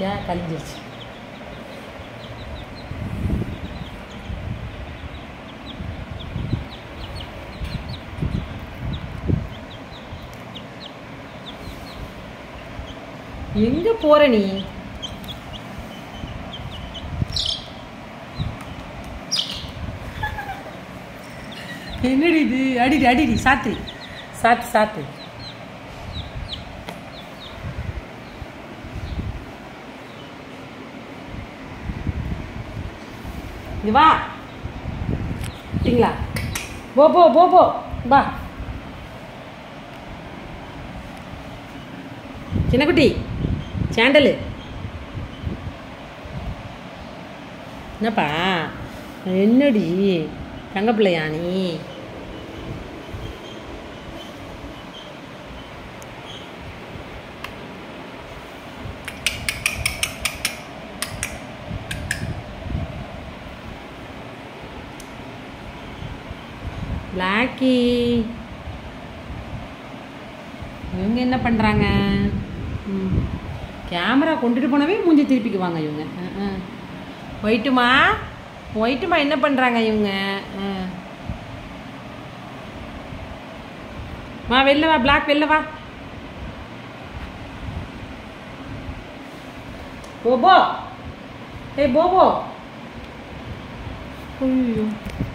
கழிஞ்சிருச்சு. எங்கே போகிற நீ? என்னடி இது? அடிடி அடிடி, சாத்து சாத்து சாத்து. இது வா சரிங்களா? போ போ போ போ வா. சின்னக்குட்டி சாண்டலு என்னப்பா? என்னடி தங்க பிள்ளையா நீ? பிளாக்கி இவங்க என்ன பண்ணுறாங்க? கேமரா கொண்டுட்டு போனவே மூஞ்சி திருப்பிக்குவாங்க இவங்க. ஒயிட்டுமா ஒயிட்டுமா என்ன பண்ணுறாங்க இவங்க? வா வெளில வா, பிளாக் வெளில வா. போபோ, ஏய் போபோ. ஐயோ